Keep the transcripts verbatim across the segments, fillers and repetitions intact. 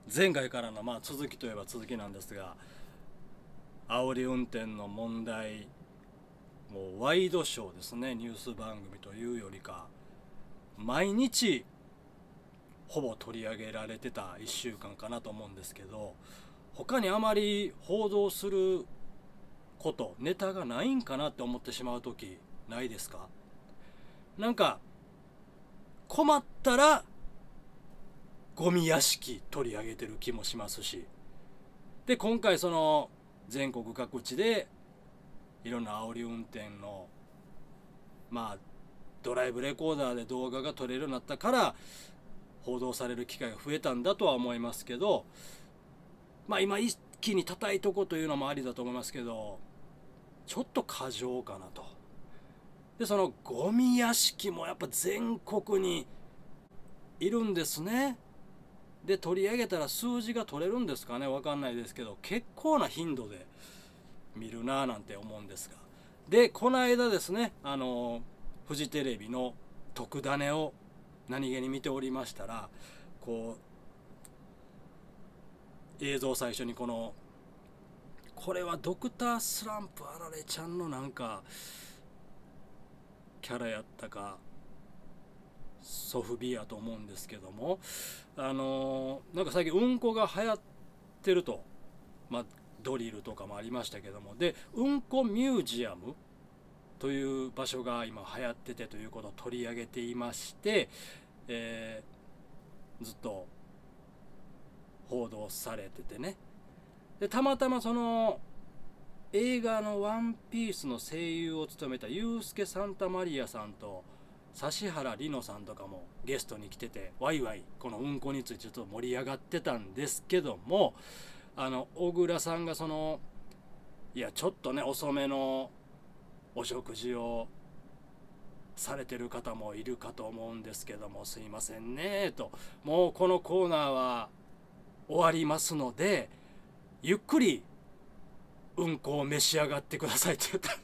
前回からのまあ続きといえば続きなんですが、煽り運転の問題、もうワイドショーですね、ニュース番組というよりか毎日ほぼ取り上げられてたいっしゅうかんかなと思うんですけど、他にあまり報道することネタがないんかなって思ってしまう時ないですか？なんか困ったらゴミ屋敷取り上げてる気もしますし、で今回その全国各地でいろんな煽り運転のまあドライブレコーダーで動画が撮れるようになったから報道される機会が増えたんだとは思いますけど、まあ今一気に叩いとこというのもありだと思いますけど、ちょっと過剰かなと。でそのゴミ屋敷もやっぱ全国にいるんですね。で取り上げたら数字が取れるんですかね、分かんないですけど結構な頻度で見るなぁなんて思うんですが、でこの間ですね、あのフジテレビの特ダネを何気に見ておりましたら、こう映像最初にこのこれはドクタースランプあられちゃんのなんかキャラやったかソフビやと思うんですけども、あのなんか最近うんこが流行ってると、まあドリルとかもありましたけども、でうんこミュージアムという場所が今流行っててということを取り上げていまして、えー、ずっと報道されててね、でたまたまその映画の「ワンピース」の声優を務めたユースケ・サンタマリアさんと指原莉乃さんとかもゲストに来てて、ワイワイこのうんこについてちょっと盛り上がってたんですけども、あの小倉さんがそのいやちょっとね遅めのお食事をされてる方もいるかと思うんですけども、すいませんねと、もうこのコーナーは終わりますのでゆっくりうんこを召し上がってくださいって言った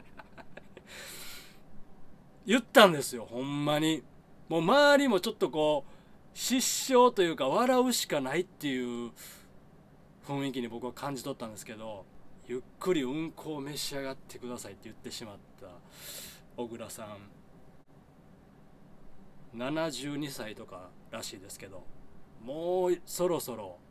言ったんですよ、ほんまに。もう周りもちょっとこう失笑というか笑うしかないっていう雰囲気に僕は感じ取ったんですけど、ゆっくりうんこを召し上がってくださいって言ってしまった小倉さん、ななじゅうにさいとからしいですけど、もうそろそろ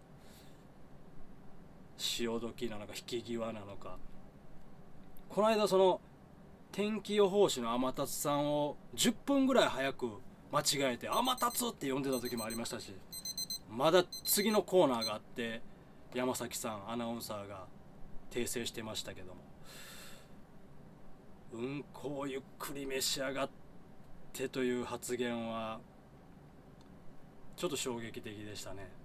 潮時なのか引き際なのか。この間その天気予報士の天達さんをじゅっぷんぐらい早く間違えて天達って呼んでた時もありましたし、まだ次のコーナーがあって山崎さんアナウンサーが訂正してましたけども、うんこをゆっくり召し上がってという発言はちょっと衝撃的でしたね。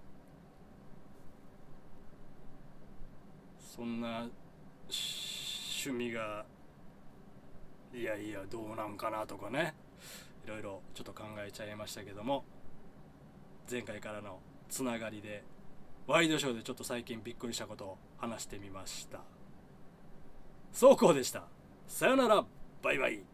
そんな趣味がいやいやどうなんかなとかね、いろいろちょっと考えちゃいましたけども、前回からのつながりでワイドショーでちょっと最近びっくりしたことを話してみました。そうこうでした。さよなら、バイバイ。